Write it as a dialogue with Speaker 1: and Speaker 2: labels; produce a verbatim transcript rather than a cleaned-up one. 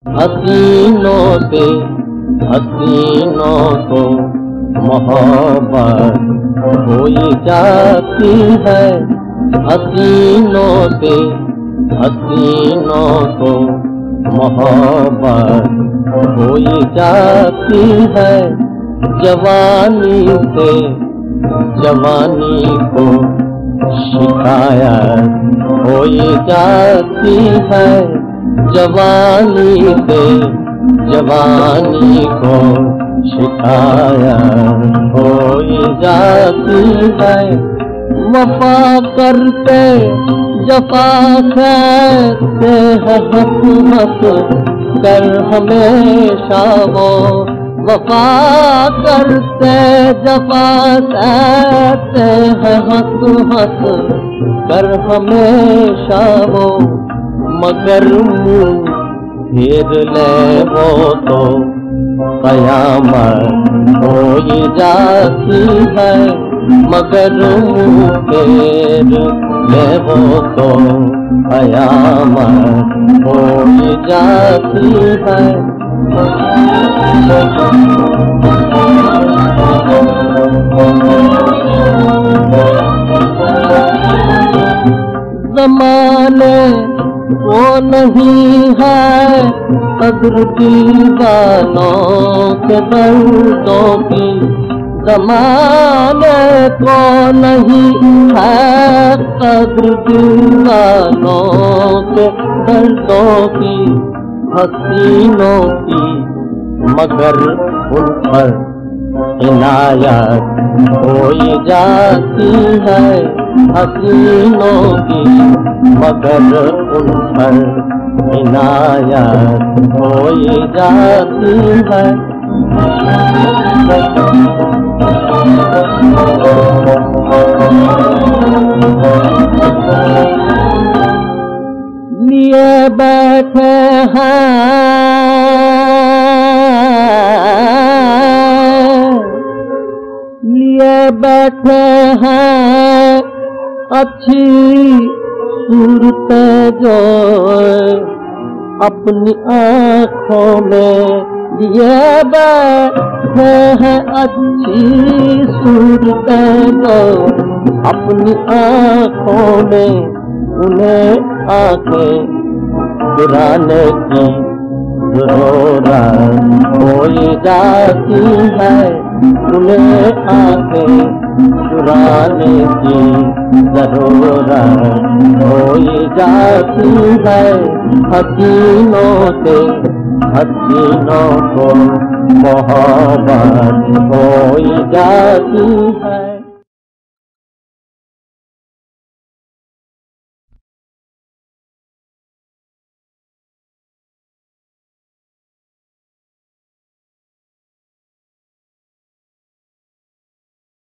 Speaker 1: हसीनों से हसीनों को मोहब्बत हो जाती है। हसीनों से हसीनों को मोहब्बत हो जाती है। जवानी से जवानी को शिकायत हो जाती है। जवानी से जवानी को शिकायत हो जाती है। वफा करते जफा कहते हैं हंस हंस कर हमेशा वो। वफा करते जफा कहते हैं हंस हंस कर हमेशा वो। मगर मुँह फेर ले वो तो कयामत हो जाती है। मगर मुँह फेर ले वो तो कयामत हो जाती है। ज़माने वो नहीं है कद्र दीवानों के दर्दों की। ज़माने को नहीं है कद्र दीवानों के दर्दों की। हसीनों की मगर उन पर इनायत हो जाती है। हसीनों की मगर उन पर इनायत हो जाती है। लिए बैठे हैं लिए बैठे हैं अच्छी सूरत जो अपनी आँखों में। लिए बैठे हैं अच्छी सूरत जो अपनी आँखों में। उन्हें आँखें चुराने की ज़रूरत हो जाती है। उन्हें आँखें चुराने की ज़रूरत हो जाती है। हसीनों से हसीनों को मोहब्बत हो जाती है।